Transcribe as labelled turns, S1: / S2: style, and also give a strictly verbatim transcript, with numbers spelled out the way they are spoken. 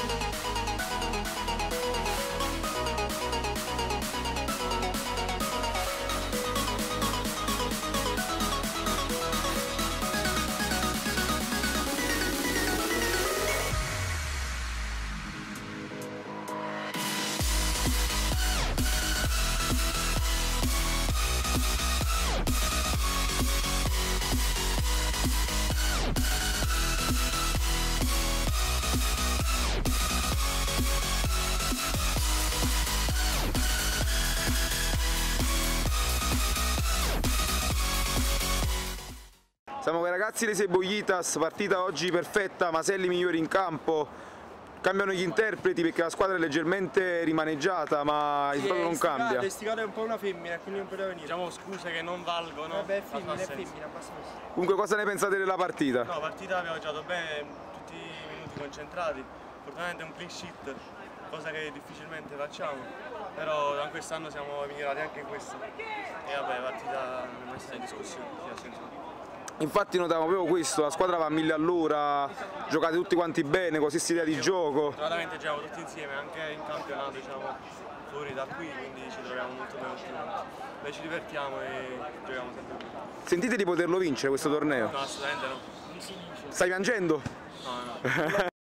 S1: Siamo con i ragazzi dei Cebollitas, partita oggi perfetta, Maselli migliori in campo, cambiano gli interpreti perché la squadra è leggermente rimaneggiata ma il risultato non cambia.
S2: L'Esticata è un po' una femmina, quindi non poteva venire.
S3: Diciamo scuse che non valgono.
S2: Vabbè, è femmina, è femmina, basta così.
S1: Comunque cosa ne pensate della partita?
S3: No, la partita abbiamo giocato bene, tutti i minuti concentrati, fortunatamente un clean sheet, cosa che difficilmente facciamo, però da quest'anno siamo migliorati anche in questo. E vabbè, la partita non è mai stata in discussione, sì, ha senso.
S1: Infatti notavamo proprio questo, la squadra va a mille all'ora, giocate tutti quanti bene, con la stessa idea di gioco.
S3: Fortunatamente giochiamo tutti insieme, anche in campionato, diciamo, fuori da qui, quindi ci troviamo molto bene ultimamente. Noi ci divertiamo e giochiamo sempre bene.
S1: Sentite di poterlo vincere questo torneo?
S3: No, assolutamente no.
S1: Stai piangendo?
S3: No, no.